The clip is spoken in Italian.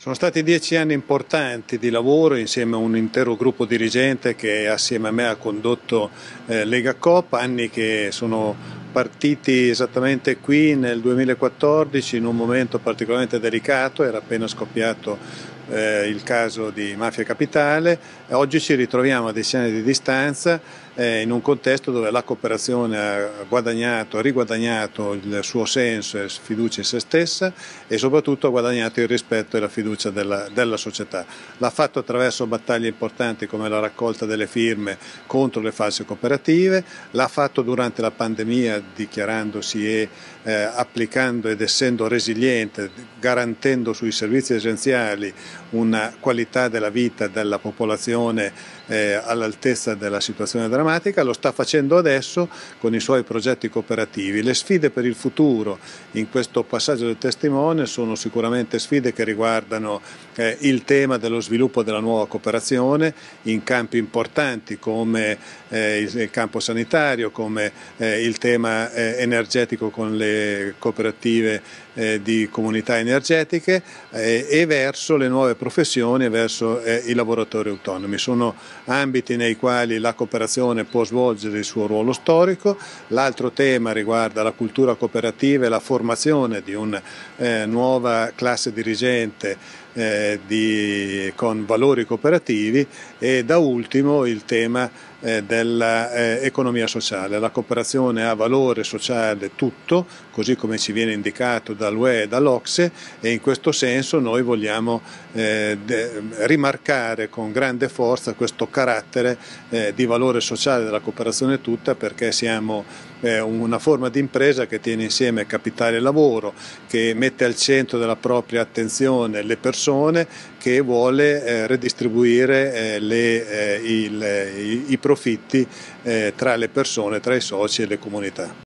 Sono stati 10 anni importanti di lavoro insieme a un intero gruppo dirigente che assieme a me ha condotto Lega Coop, anni che sono partiti esattamente qui nel 2014 in un momento particolarmente delicato, era appena scoppiato il caso di Mafia Capitale e oggi ci ritroviamo a 10 anni di distanza in un contesto dove la cooperazione ha riguadagnato il suo senso e fiducia in se stessa e soprattutto ha guadagnato il rispetto e la fiducia della società. L'ha fatto attraverso battaglie importanti come la raccolta delle firme contro le false cooperative, l'ha fatto durante la pandemia dichiarandosi e applicando ed essendo resiliente, garantendo sui servizi essenziali una qualità della vita della popolazione all'altezza della situazione drammatica. Lo sta facendo adesso con i suoi progetti cooperativi. Le sfide per il futuro in questo passaggio del testimone sono sicuramente sfide che riguardano il tema dello sviluppo della nuova cooperazione in campi importanti come il campo sanitario, come il tema energetico con le cooperative di comunità energetiche e verso le nuove professioni e verso i lavoratori autonomi. Sono ambiti nei quali la cooperazione può svolgere il suo ruolo storico. L'altro tema riguarda la cultura cooperativa e la formazione di una nuova classe dirigente con valori cooperativi e da ultimo il tema dell'economia sociale. La cooperazione ha valore sociale tutto, così come ci viene indicato dall'UE e dall'Ocse, e in questo senso noi vogliamo rimarcare con grande forza questo carattere di valore sociale della cooperazione tutta, perché siamo una forma di impresa che tiene insieme capitale e lavoro, che mette al centro della propria attenzione le persone, che vuole redistribuire i profitti tra le persone, tra i soci e le comunità.